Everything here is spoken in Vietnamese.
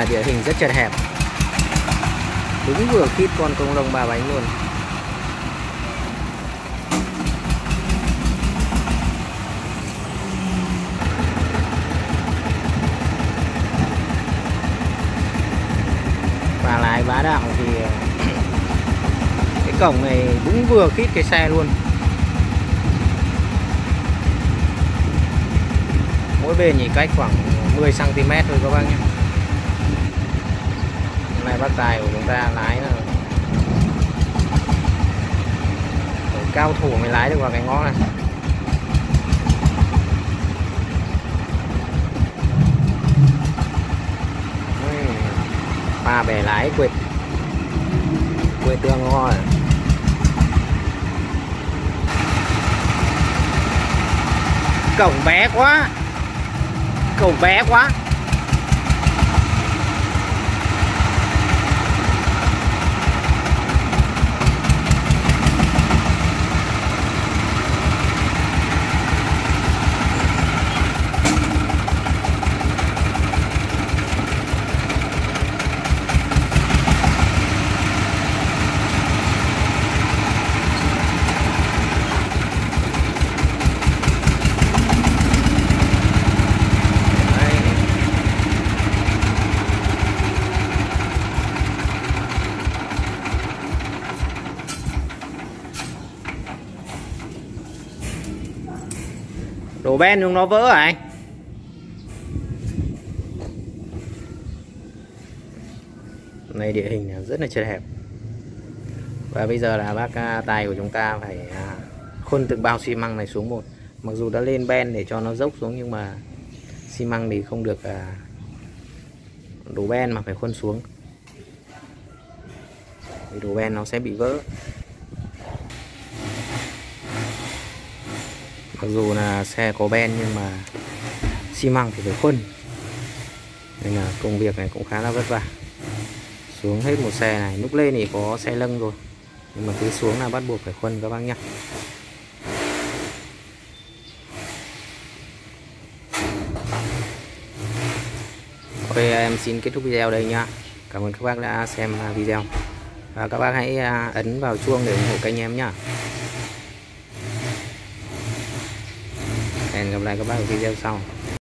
là địa hình rất chật hẹp, đúng vừa khít con công lông 3 bánh luôn. Và lái bá đạo thì cái cổng này đúng vừa khít cái xe luôn. Mỗi bên chỉ cách khoảng 10 cm thôi các bác nhé. Hôm nay bác tài của chúng ta lái là cao thủ mới lái được vào cái ngõ này. Pha bẻ lái quệt tương ngon. Cổng bé quá, cổng bé quá. Đổ ben chúng nó vỡ hả anh? Này địa hình rất là chật hẹp. Và bây giờ là bác tài của chúng ta phải khuân từng bao xi măng này xuống một. Mặc dù đã lên ben để cho nó dốc xuống nhưng mà xi măng thì không được đổ ben mà phải khuân xuống. Vì đổ ben nó sẽ bị vỡ. Mặc dù là xe có ben nhưng mà xi măng thì phải khuân, nên là công việc này cũng khá là vất vả. Xuống hết một xe này, lúc lên thì có xe lâng rồi, nhưng mà cứ xuống là bắt buộc phải khuân các bác nhé. Ok, em xin kết thúc video đây nha. Cảm ơn các bác đã xem video. Và các bác hãy ấn vào chuông để ủng hộ kênh em nhé. Hẹn gặp lại các bác ở video sau.